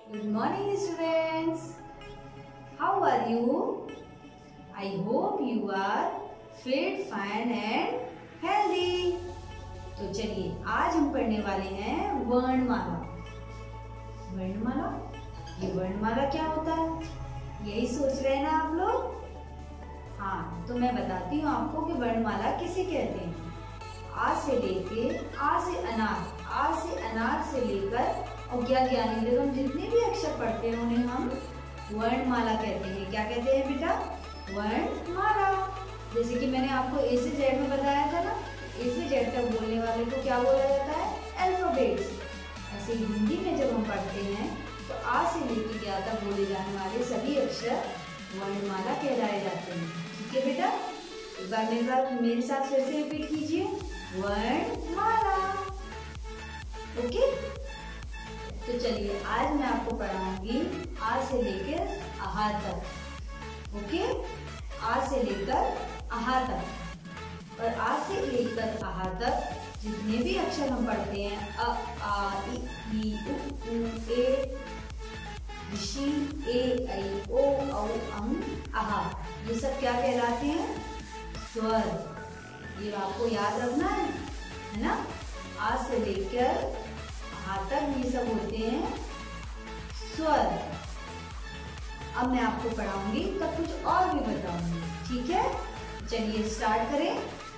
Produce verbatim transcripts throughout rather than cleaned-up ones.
Good morning students. How are you? I hope you are fit, fine and healthy. तो चलिए आज हम पढ़ने वाले हैं वर्णमाला। वर्णमाला, ये वर्णमाला क्या होता है? यही सोच रहे हैं ना आप लोग? हाँ, तो मैं बताती हूँ आपको कि वर्णमाला किसे कहते हैं। आ से लेके आ से अनार, आ से अनार से लेकर और ज्ञा ज्ञानी तक हम जितने भी अक्षर पढ़ते हैं उन्हें हम वर्णमाला कहते हैं। क्या कहते हैं बेटा? वर्णमाला। जैसे कि मैंने आपको ए से जेड में बताया था ना, ए से जेड तक बोलने वाले को क्या बोला जाता है? अल्फाबेट्स। ऐसे ही हिंदी में जब हम पढ़ते हैं तो आ से लेके ज्ञा तक बोले जाने वाले सभी अक्षर वर्णमाला कहलाए जाते हैं। ठीक है बेटा, एक बार मेरे साथ मेरे साथ फिर से रिपीट कीजिए, वर्णमाला। ओके, तो चलिए आज मैं आपको पढ़ाऊंगी आ से लेकर आहा तक। ओके, आ से लेकर आहा तक। और आ से लेकर आहा तक जितने भी अक्षर हम पढ़ते हैं, अ, आ, इ, ई, उ, ऊ, ए, ऋषि, ए, ऐ, ओ, औ, अं, आहा, ये सब क्या कहलाते हैं? स्वर। ये आपको याद रखना है, है ना? आ से लेकर आ तक ये सब होते हैं स्वर। अब मैं आपको पढ़ाऊंगी तो कुछ और भी बताऊंगी। ठीक है, चलिए स्टार्ट करें।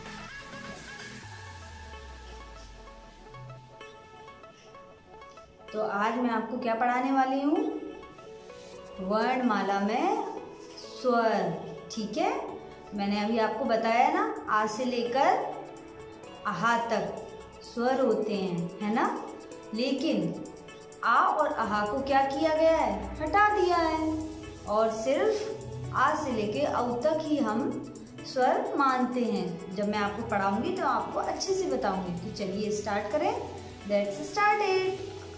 तो आज मैं आपको क्या पढ़ाने वाली हूँ? वर्णमाला में स्वर। ठीक है, मैंने अभी आपको बताया ना, आ से लेकर आहा तक स्वर होते हैं, है ना? लेकिन आ और आहा को क्या किया गया है? हटा दिया है, और सिर्फ आ से लेके औ तक ही हम स्वर मानते हैं। जब मैं आपको पढ़ाऊंगी तो आपको अच्छे से बताऊंगी। तो चलिए स्टार्ट करें। Let's start it.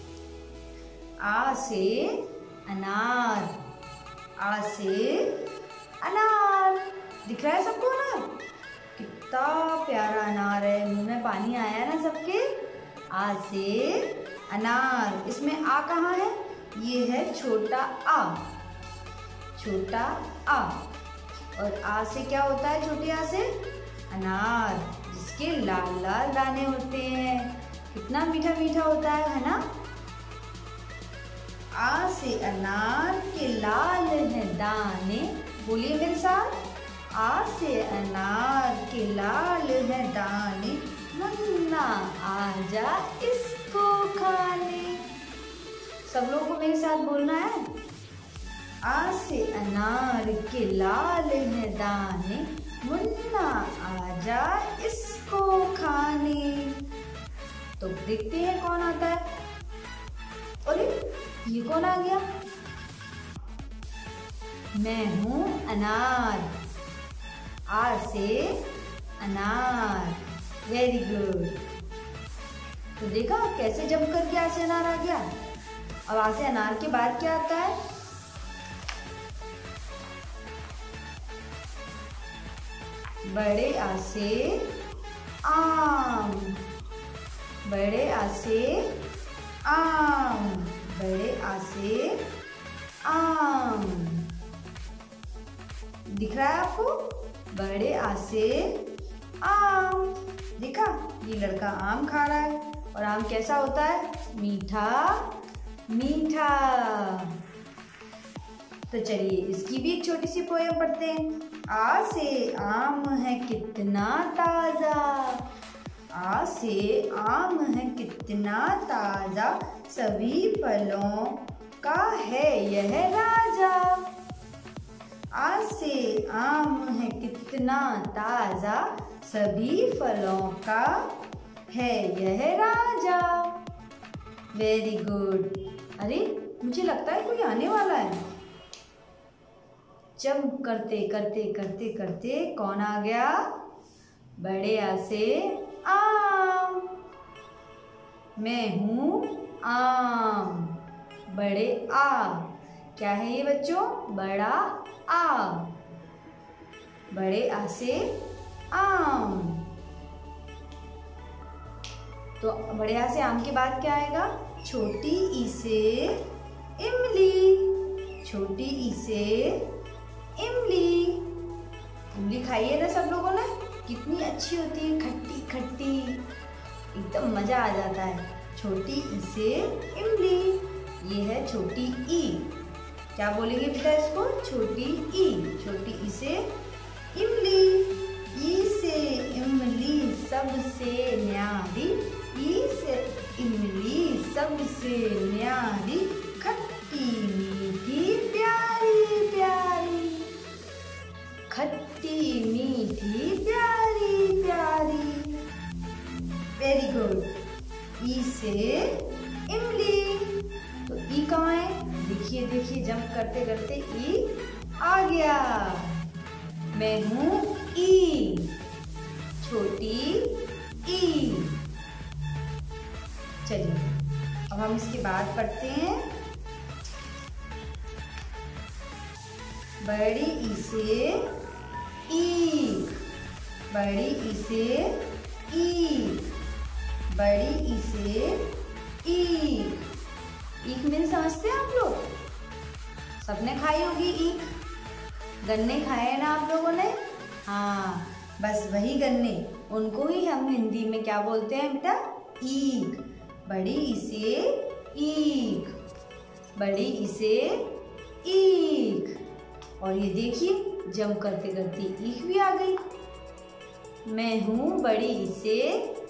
आ से अनार, आ से अनार। दिख रहा है सबको अनार? कितना प्यारा अनार है, मुंह में पानी आया ना सबके? आ से अनार। इसमें आ कहाँ है? ये है छोटा आ, छोटा आ। और आ से क्या होता है? छोटे आ से अनार, जिसके लाल लाल दाने होते हैं। कितना मीठा मीठा होता है, है ना? आ से अनार के लाल हैं दाने। बोलिए मेरे साथ, आ से अनार के लाल हैं दाने, मुन्ना आजा इसको खाने। सब लोगों को मेरे साथ बोलना है। आ से अनार के लाल हैं दाने, मुन्ना आजा इसको खाने। तो देखते हैं कौन आता है। अरे ये कौन आ गया? मैं हूं अनार। आ से अनार। Very good. तो देखा कैसे जंप करके आ से अनार आ गया। अब आ से अनार के बाद क्या आता है? बड़े आ से आम, बड़े आ से आम, बड़े आ से आम। दिख रहा है आपको? बड़े आ से आम। देखा, ये लड़का आम खा रहा है, और आम कैसा होता है? मीठा मीठा। तो चलिए इसकी भी एक छोटी सी पोएम पढ़ते हैं। आ से आम है कितना ताजा, आ से आम है कितना ताजा, सभी फलों का है यह राजा। आ से आम है कितना ताजा, सभी फलों का है यह राजा। Very good. अरे मुझे लगता है कोई आने वाला है। जंप करते करते करते करते कौन आ गया? बड़े आ से आम। मैं हूं आम। बड़े आ। क्या है ये बच्चों? बड़ा आ। बड़े आ से आम। तो बड़े आ से आम के बाद क्या आएगा? छोटी ई से इमली। छोटी ई से इमली। इमली खाई है ना सब लोगों ने, कितनी अच्छी होती है, खट्टी खट्टी, एकदम मजा आ जाता है। छोटी ई से इमली, ये है छोटी ई। क्या बोलेंगे बेटा इसको? छोटी ई। छोटी ई से इमली। ई से इमली सबसे न्यारी, ई से इमली सबसे न्यारी, खट्टी मीठी प्यारी प्यारी, खट्टी मीठी प्यारी प्यारी। Very good. ई से इमली। तो ई कहाँ है? देखिए देखिए, जंप करते करते ई आ गया। मैं हूँ ई, छोटी ई। चलिए अब हम इसके बाद पढ़ते हैं। बड़ी ई से ईख, बड़ी ई से ईख, बड़ी ई से ईख। ईख मीन समझते हैं आप लोग? सबने खाई होगी ईख। गन्ने खाए हैं ना आप लोगों ने? हाँ, बस वही गन्ने, उनको ही हम हिंदी में क्या बोलते हैं बेटा? ईख। बड़ी ई से ईख, बड़ी ई से ईख। और ये देखिए जंप करते करते ईख भी आ गई। मैं हूँ बड़ी ई से